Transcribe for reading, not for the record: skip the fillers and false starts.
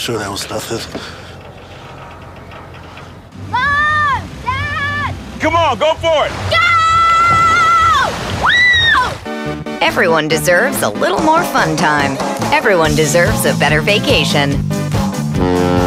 sure that was nothing. Mom! Dad! Come on, go for it! Go! Woo! Everyone deserves a little more fun time. Everyone deserves a better vacation.